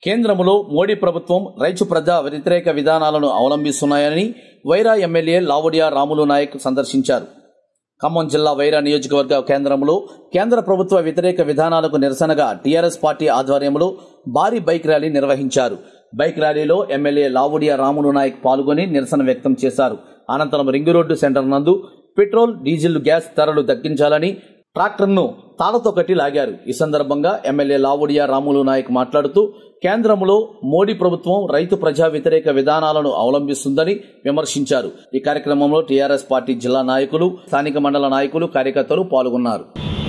కేంద్రంలో మోడీ ప్రభుత్వం రైతు ప్రజా వ్యతిరేక విధానాలను అవలంబిస్తున్నాయని వైరా ఎమ్మెల్యే లావుడియా రాములు నాయక్ సందర్శించారు. ఖమ్మం జిల్లా వైరా నియోజకవర్గ కేంద్రంలో కేంద్ర ప్రభుత్వ వ్యతిరేక విధానాలకు నిరసనగా టీఆర్ఎస్ పార్టీ ఆధ్వర్యంలో భారీ బైక్ ర్యాలీ నిర్వహించారు. బైక్ ర్యాలీలో ఎమ్మెల్యే లావుడియా రాములు నాయక్ పాల్గొని నిరసన వ్యక్తం చేశారు. అనంతరం రింగు రోడ్డు సెంటర్ నందు పెట్రోల్, డీజిల్, గ్యాస్ ధరలు తగ్గించాలని ట్రాక్టర్ను తాళతో కట్టి లాగారు. ఈ సందర్భంగా ఎమ్మెల్యే లావుడియా రాములు నాయక్ మాట్లాడుతూ కేంద్రంలో మోడీ ప్రభుత్వం రైతు ప్రజా వ్యతిరేక విధానాలను అవలంబిస్తుందని విమర్శించారు. ఈ కార్యక్రమంలో టీఆర్ఎస్ పార్టీ జిల్లా నాయకులు, స్థానిక మండల నాయకులు, కార్యకర్తలు పాల్గొన్నారు.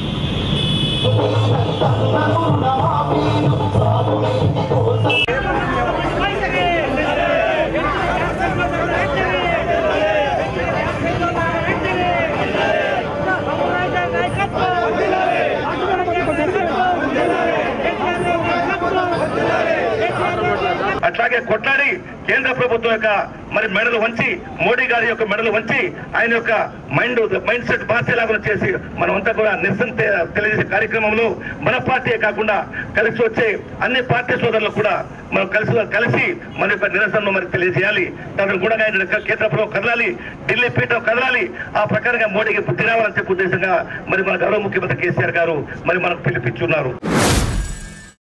అట్లాగే కొట్లాడి కేంద్ర ప్రభుత్వం యొక్క మెడలు వంచి, మోడీ గారి యొక్క మెడలు వంచి ఆయన యొక్క మైండ్ సెట్ మార్చేలాగా చేసి మనమంతా కూడా నిరసన తెలియజేసే కార్యక్రమంలో మన పార్టీ కాకుండా కలిసి వచ్చే అన్ని పార్టీ సోదరులకు కూడా మనం కలిసి మన యొక్క నిరసనను తెలియజేయాలి. దాని కూడా కేంద్ర ప్రభుత్వం కదలాలి, ఢిల్లీ పీఠం కదలాలి. ఆ ప్రకారంగా మోడీకి బుద్ధి రావాలని చెప్పే ఉద్దేశంగా మన గౌరవ ముఖ్యమంత్రి కేసీఆర్ గారు మనకు పిలిపించున్నారు.